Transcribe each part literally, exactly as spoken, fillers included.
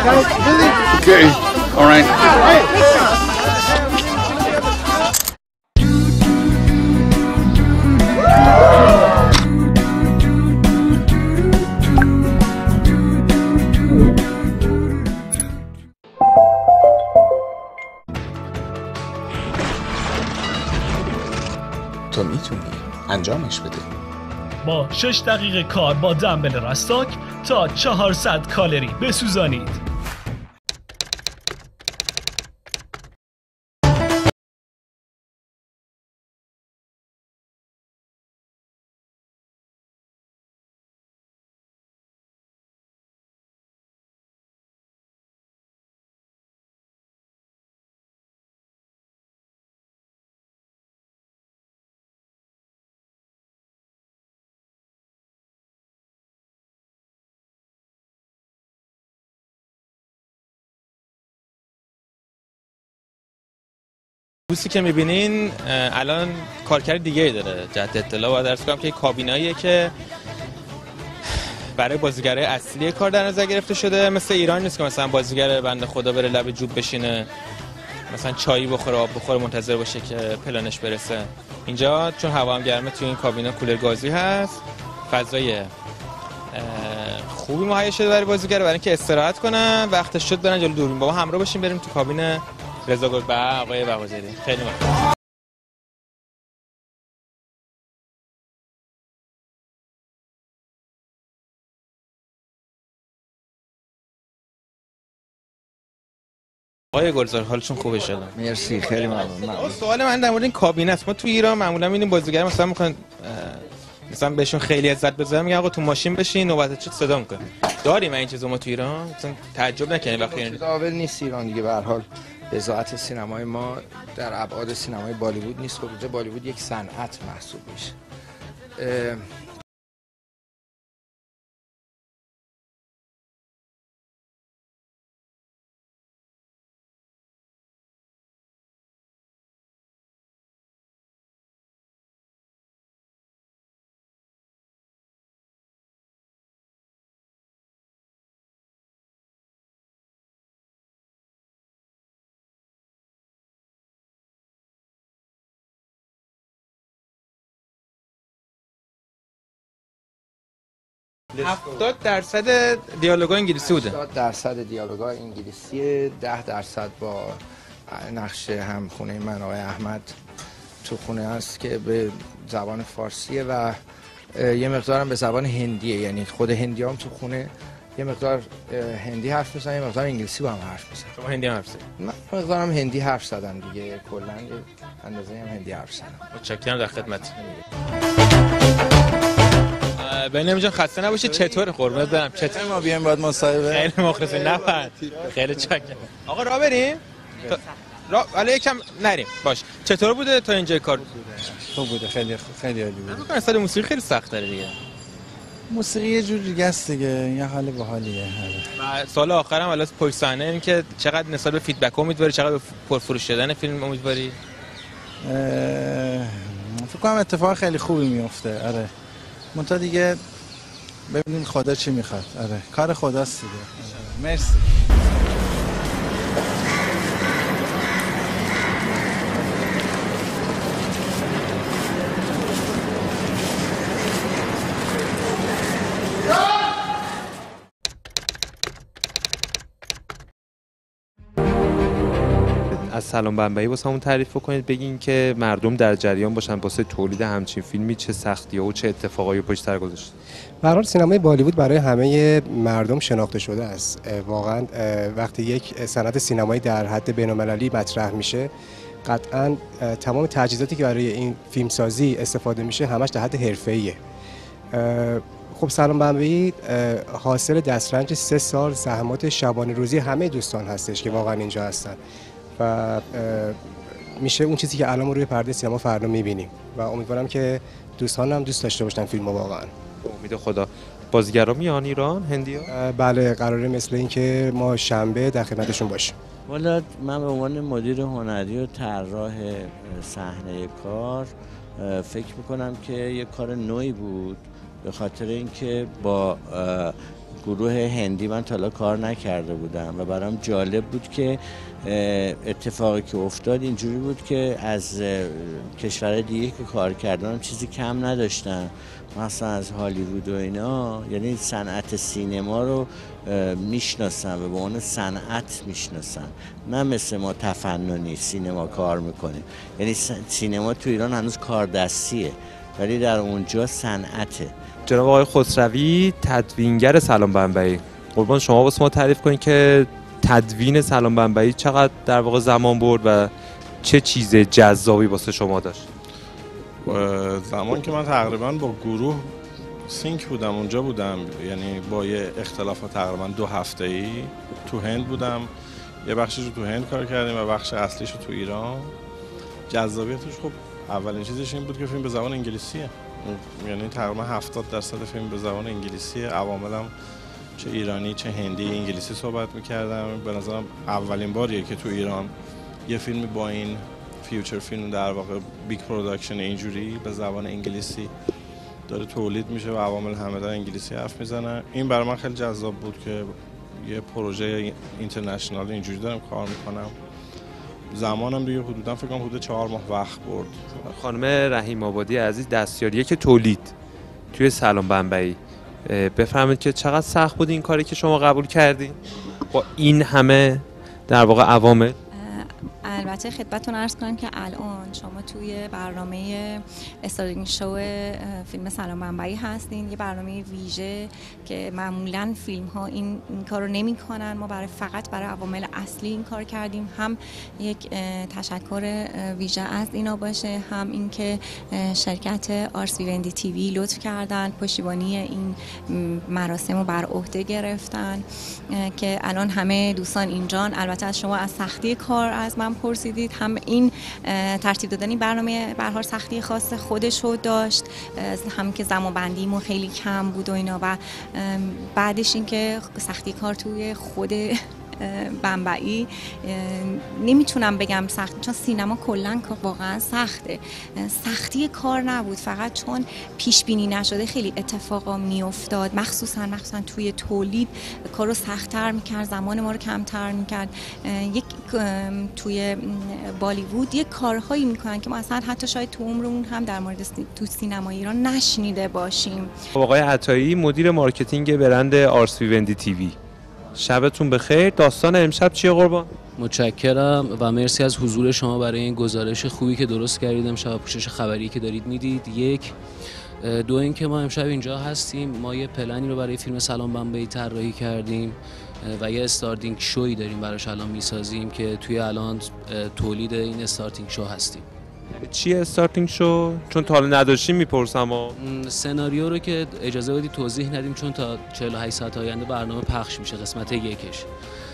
Okay, all right. تو میتونی انجامش بده. با شش دقیقه کار با دمبل رستاک تا چهارصد کالری بسوزانید. بوسی که میبینین الان کارکرد دیگه ای داره. جهت اطلاع باید عرض کنم که کابیناییه که برای بازیگرای اصلی کار در نظر گرفته شده. مثل ایران نیست که مثلا بازیگر بنده خدا بره لب جوب بشینه مثلا چایی بخوره آب بخوره منتظر باشه که پلانش برسه. اینجا چون هوا هم گرمه توی این کابینا کولر گازی هست، فضای خوبی مهیا شده برای بازیگر برای اینکه استراحت کنن، وقتش شد برن جلو دوربین با ما همراه باشیم بریم تو کابین رضا گلبه آقای بهاجری. خیلی ممنون. آقای گلزار حالشون خوبه شده؟ مرسی، خیلی ممنون. سوال من در مورد این کابینه است. ما تو ایران معمولا می‌بینیم بازیگر مثلا میخوان مثلا بهشون خیلی عزت بزنن، میگن آقا تو ماشین بشین نوبت چه صدا میکنه. داریم این چیزا ما تو ایران؟ مثلا تعجب نکنید وقتی این قابل نیست ایران دیگه. به هر حال بضاعت سینمای ما در ابعاد سینمای بالیوود نیست. خب بالیوود یک صنعت محسوب میشه. هفتاد درصد دیالوگ‌ها انگلیسی بوده. هفتاد درصد دیالوگ‌ها انگلیسی، ده درصد با نقش هم خونه من آقای احمد تو خونه است که به زبان فارسیه و یه مقدارم به زبان هندیه. یعنی خود هندیام تو خونه یه مقدار هندی حرف میزنن، یه مقدار انگلیسی با هم حرف میزنن. شما هندی هم حرف زدید؟ من مقدارم هندی حرف زدم دیگه، کلاً اندازه هم هندی حرف زدم. متشکرم، در خدمت. بنیامین جان خسته نباشید. چطور قربونت برم؟ چطور ما بیایم بعد مصاحبه؟ خیلی مخلصیم. نه خیلی چاکرم. آقا راه بریم؟ راه حالا یکم نریم. باش. چطور بوده تا اینجا کار؟ خوب بوده، خیلی خیلی عالی بوده. فکر کنم اصلا موسیقی خیلی سخت داره دیگه. موسیقی یه جور دیگه است دیگه، یه حال باحالیه. و سال آخرم حالا پشت صحنه این که چقدر نسبت به فیدبک امیدواری، چقدر به پرفروش شدن فیلم امیدواری؟ فکر کنم اتفاق خیلی خوبی میفته. آره. منتها دیگه ببینیم خدا چی میخواد. آره کار خداست دیگه. آره. مرسی. از سلام بمبئی واسه همون تعریف کنید، بگین که مردم در جریان باشن واسه تولید همچین فیلمی چه سختی‌ها و چه اتفاقایی پشت سر گذاشته. به هر حال سینمای بالیوود برای همه مردم شناخته شده است. واقعا وقتی یک صنعت سینمایی در حد بین‌المللی مطرح میشه، قطعا تمام تجهیزاتی که برای این فیلمسازی استفاده میشه همش در حد حرفه‌ایه. خب سلام بمبئی حاصل دسترنج سه سال زحمات شبانه روزی همه دوستان هستش که واقعا اینجا هستن و میشه اون چیزی که الان روی پرده سینما فردا میبینیم و امیدوارم که دوستان هم دوست داشته باشن فیلمو. واقعا امید خدا. بازیگرا میان ایران؟ هندی‌ها؟ بله، قراره مثل این که ما شنبه در خدمتشون باشیم. والا من به عنوان مدیر هنری و طراح صحنه کار فکر میکنم که یه کار نوعی بود، به خاطر اینکه با گروه هندی من تا حالا کار نکرده بودم و برام جالب بود که اتفاقی که افتاد اینجوری بود که از کشورهای دیگه که کار کردن چیزی کم نداشتن، مثلا از هالیوود و اینا، یعنی صنعت سینما رو میشناسن و به عنوان صنعت میشناسن، نه مثل ما تفننی سینما کار میکنیم. یعنی سینما تو ایران هنوز کار دستیه ولی در اونجا صنعته. جناب آقای خسروی تدوینگر سلام بمبئی، قربان شما واسه ما تعریف کنید که تدوین سلام بمبئی چقدر در واقع زمان برد و چه چیز جذابی واسه شما داشت؟ زمان که من تقریبا با گروه سینک بودم، اونجا بودم، یعنی با یه اختلافات تقریبا دو هفته‌ای تو هند بودم، یه بخشش رو تو هند کار کردیم و بخش اصلیش رو تو ایران. جذابیتش خب اولین چیزش این بود که فیلم به زبان انگلیسیه، یعنی تقریبا هفتاد درصد فیلم به زبان انگلیسیه. عواملم چه ایرانی چه هندی انگلیسی صحبت می‌کردم. به نظرم اولین باریه که تو ایران یه فیلم با این فیوچر فیلم در واقع بیگ پروداکشن اینجوری به زبان انگلیسی داره تولید میشه و عوامل همه در انگلیسی حرف میزنن. این برای من خیلی جذاب بود که یه پروژه اینترنشنال اینجوری دارم کار میکنم. زمانم دیگه حدودا فکر کنم حدود چهار ماه وقت برد. خانم رحیم آبادی عزیز، دستیاریه که تولید توی سلام بمبئی، بفرمایید که چقدر سخت بود این کاری که شما قبول کردین با این همه در واقع عوامل؟ البته خدمتتون عرض کنم که الان شما توی برنامه استارینگ شو فیلم سلام بمبئی هستین، یه برنامه ویژه که معمولاً فیلم ها این, این کار رو نمی کنن. ما برای فقط برای عوامل اصلی این کار کردیم، هم یک تشکر ویژه از اینا باشه، هم اینکه شرکت آرس ویوندی تیوی لطف کردن پشتیبانی این مراسم رو بر عهده گرفتن که الان همه دوستان اینجان. البته از شما از سختی کار از من پرسیدید، هم این ترتیب دادن برنامه به هر حال سختی خاص خودش رو داشت، هم که زمان بندیمون خیلی کم بود و اینا، و بعدش این که سختی کار توی خود بمبئی نمیتونم بگم سخت، چون سینما کلا واقعا سخته. سختی کار نبود، فقط چون پیش بینی نشده خیلی اتفاقا میافتاد، مخصوصا مخصوصا توی تولید کارو سخت‌تر میکرد، زمان ما رو کمتر میکرد. یک توی بالیوود یک کارهایی میکنن که ما اصلا حتی شاید تو عمرمون هم در مورد تو سینما ایران نشنیده باشیم. آقای عطایی، مدیر مارکتینگ برند آرس ویوندی تیوی، شبتون بخیر. داستان امشب چیه قربان؟ متشکرم و مرسی از حضور شما برای این گزارش خوبی که درست کردید امشب، پوشش خبری که دارید میدید. یک دو این که ما امشب اینجا هستیم، ما یه پلنی رو برای فیلم سلام بمبئی طراحی کردیم و یه استارتینگ شوی داریم براش الان میسازیم که توی الان تولید این استارتینگ شو هستیم. چیه استارتینگ شو؟ چون تا حالا نداشتیم میپرسم. و سناریو رو که اجازه بدید توضیح ندیم چون تا چهل و هشت ساعت آینده برنامه پخش میشه قسمت یکش.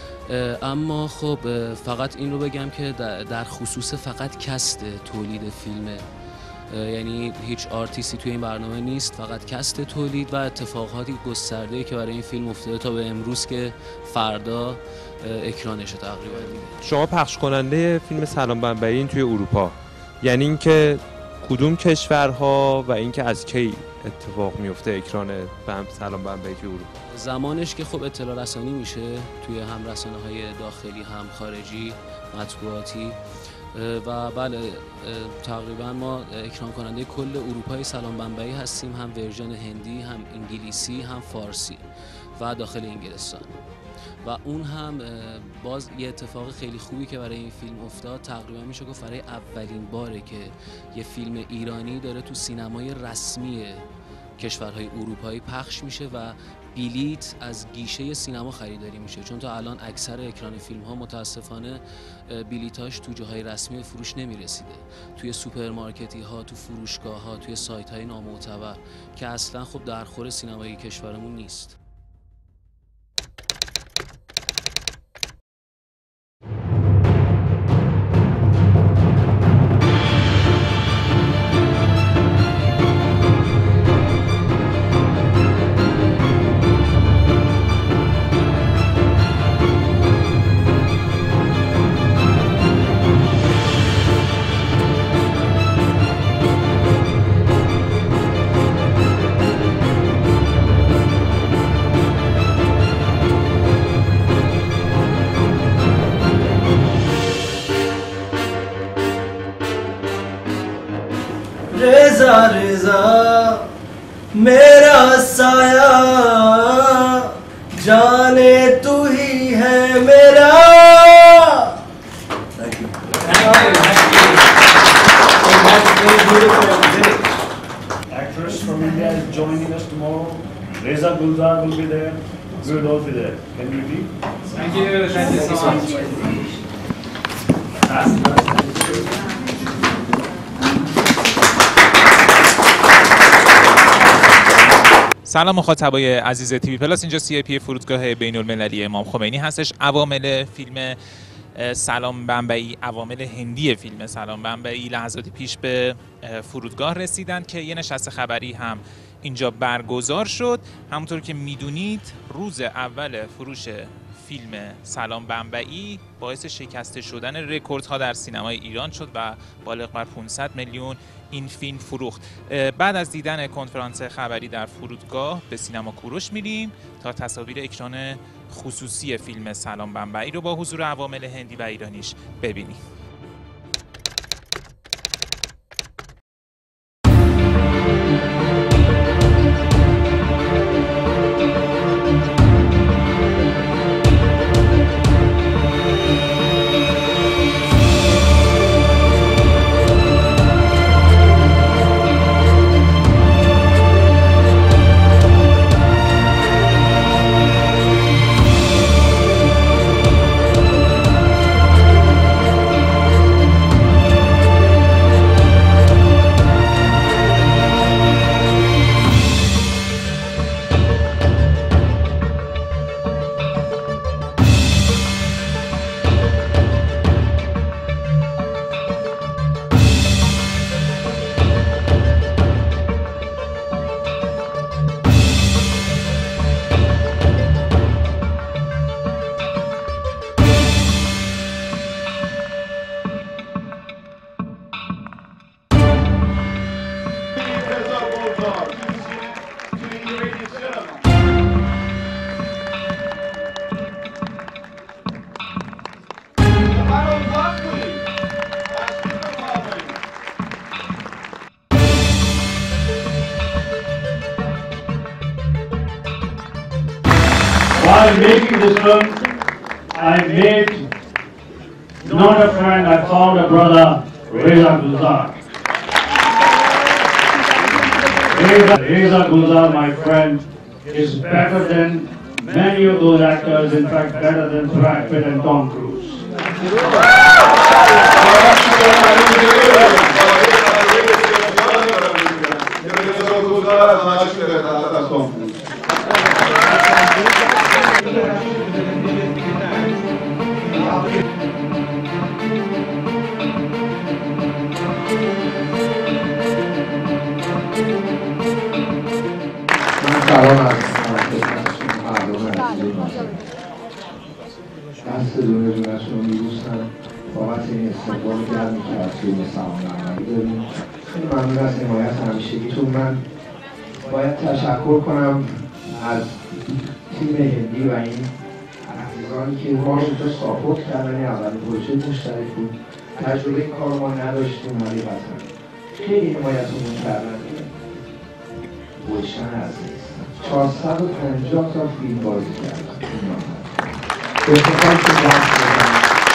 اما خب فقط این رو بگم که در خصوص فقط کست تولید فیلمه، یعنی هیچ آرتیستی توی این برنامه نیست، فقط کست تولید و اتفاقاتی گسترده‌ای که برای این فیلم افتاده تا به امروز که فردا اکرانشه تقریبا. شما پخش کننده فیلم سلام بمبئی توی اروپا، یعنی اینکه کدوم کشورها و اینکه از کی اتفاق میفته اکران سلام بمبئی توی اروپا؟ زمانش که خب اطلاع رسانی میشه توی هم رسانه‌های داخلی هم خارجی مطبوعاتی و بله تقریبا ما اکران کننده کل اروپای سلام بمبئی هستیم، هم ورژن هندی هم انگلیسی هم فارسی و داخل انگلستان. و اون هم باز یه اتفاق خیلی خوبی که برای این فیلم افتاد، تقریبا میشه گفت برای اولین باره که یه فیلم ایرانی داره تو سینمای رسمی کشورهای اروپایی پخش میشه و بلیت از گیشه سینما خریداری میشه، چون تا الان اکثر اکران فیلم ها متاسفانه بلیتاش تو جاهای رسمی فروش نمیرسیده، توی سوپرمارکتی ها، تو فروشگاه ها، توی سایت های نامعتبر که اصلا خب در خور سینمای کشورمون نیست. खुदाया जाने तू ही है मेरा. Thank you. Actress from India is joining us tomorrow. Reza Gulzar will be there. We will all be there. Can we be? Thank you. Thank you so much. سلام مخاطبای عزیز تیوی پلاس، اینجا سی ای پی فرودگاه بین المللی امام خمینی هستش. عوامل فیلم سلام بمبئی، عوامل هندی فیلم سلام بمبئی لحظاتی پیش به فرودگاه رسیدند که یه نشست خبری هم اینجا برگزار شد. همونطور که میدونید روز اول فروش فیلم سلام بمبئی باعث شکسته شدن رکوردها در سینمای ایران شد و بالغ بر پانصد میلیون این فیلم فروخت. بعد از دیدن کنفرانس خبری در فرودگاه به سینما کوروش میریم تا تصاویر اکران خصوصی فیلم سلام بمبئی رو با حضور عوامل هندی و ایرانیش ببینیم. While making this film, I made not a friend, I found a brother, Reza Gulzar. Reza, Reza Gulzar, my friend, is better than many of those actors, in fact better than Brad Pitt and Tom Cruise. سلام از مردم عزیز دست دونه دونه‌شون رو می‌بوسم بابت این استقبال گرمی که از فیلم سلام بمبئی داریم. خیلی ممنون از حمایت همیشگیتون. من باید تشکر کنم از تیم هندی و این عزیزانی که ما رو اینجا ساپورت کردن. اولین پروژه مشترک بود، تجربه این کار ما نداشتیم ولی قطعا خیلی حمایتمون کردن. گلشن عزیز چهارصد و پنجاه تا فیلم بازی کردن. افتخار که دست دادن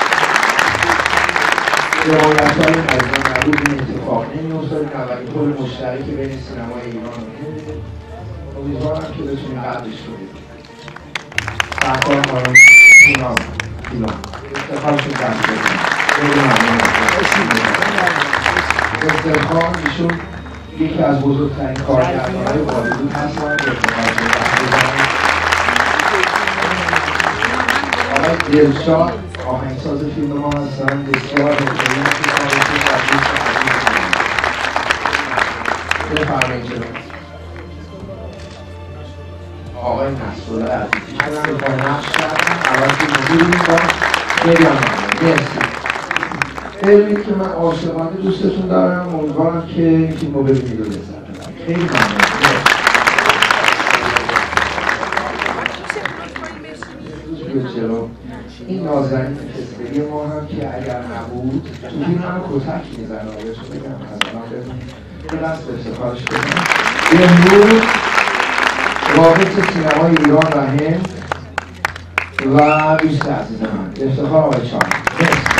روایت های عزیزان نبود این اتفاق نمی افتاد. این اولین پل مشترک بین سینمای ایران و هند. امیدوارم که بتونیم قدرش کنیم. سرکار خانم ایران ایران افتخار که دست دادن. خیلی ممنون. افتخار ایشون یکی از بزرگترین کارگردان‌های بالیوود هستن. آقای دلشاد آهنگساز فیلم ما هستن. بسیار حرفه‌ای بفرمایید جناب. آقای نصرالله عزیزی شدن با نقش کردن اول که مدیر این کار. خیلی ممنون. مرسی. خیلی که من عاشقانه دوستتون دارم. امیدوارم که این فیلم رو ببینید و لذت ببرید. خیلی ممنون. این نازنین کسبری ما هم که اگر نبود تو فیلم هم کتک میزنه. آیشو بگم از الان ببینید یه دست افتخارش کنم. امروز روابط سینمای ایران و هند و دوست عزیز من افتخار آقای چهار.